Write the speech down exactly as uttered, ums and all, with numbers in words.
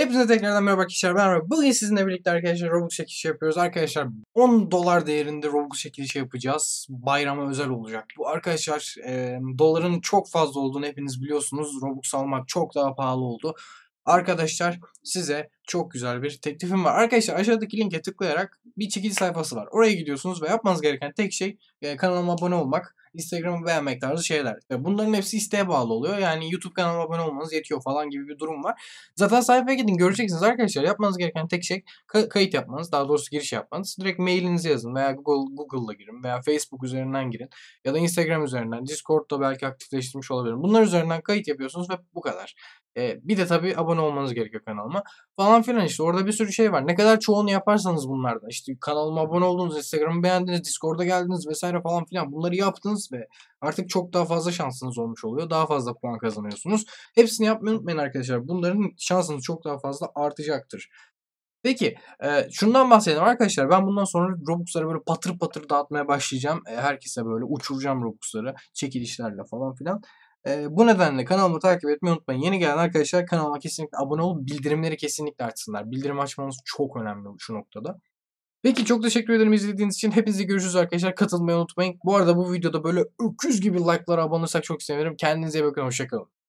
Hepinize tekrardan merhaba arkadaşlar, ben Robux. Bugün sizinle birlikte arkadaşlar Robux çekilişi yapıyoruz. Arkadaşlar on dolar değerinde Robux çekilişi yapacağız. Bayrama özel olacak. Bu arkadaşlar e, doların çok fazla olduğunu hepiniz biliyorsunuz. Robux almak çok daha pahalı oldu. Arkadaşlar size çok güzel bir teklifim var. Arkadaşlar aşağıdaki linke tıklayarak bir çekiliş sayfası var. Oraya gidiyorsunuz ve yapmanız gereken tek şey e, kanalıma abone olmak. Instagram'ı beğenmek tarzı şeyler. Ve bunların hepsi isteğe bağlı oluyor. Yani YouTube kanalıma abone olmanız yetiyor falan gibi bir durum var. Zaten sayfaya gidin göreceksiniz arkadaşlar. Yapmanız gereken tek şey ka- kayıt yapmanız. Daha doğrusu giriş yapmanız. Direkt mailinizi yazın veya Google Google'la girin veya Facebook üzerinden girin. Ya da Instagram üzerinden. Discord'da belki aktifleştirmiş olabilirim. Bunlar üzerinden kayıt yapıyorsunuz ve bu kadar. Ee, bir de tabii abone olmanız gerekiyor kanalıma. Falan filan işte orada bir sürü şey var. Ne kadar çoğunu yaparsanız bunlardan. İşte kanalıma abone oldunuz, Instagram'ı beğendiniz, Discord'a geldiniz vesaire falan filan. Bunları yaptınız ve artık çok daha fazla şansınız olmuş oluyor. Daha fazla puan kazanıyorsunuz. Hepsini yapmayı unutmayın arkadaşlar. Bunların şansınız çok daha fazla artacaktır. Peki e, şundan bahsedelim arkadaşlar. Ben bundan sonra Robux'ları böyle patır patır dağıtmaya başlayacağım. E, herkese böyle uçuracağım Robux'ları çekilişlerle falan filan. E, bu nedenle kanalımı takip etmeyi unutmayın. Yeni gelen arkadaşlar kanalıma kesinlikle abone olup bildirimleri kesinlikle açsınlar. Bildirim açmanız çok önemli şu noktada. Peki çok teşekkür ederim izlediğiniz için. Hepinize görüşürüz arkadaşlar. Katılmayı unutmayın. Bu arada bu videoda böyle öküz gibi like'lara abone olursak çok sevinirim. Kendinize iyi bakın. Hoşçakalın.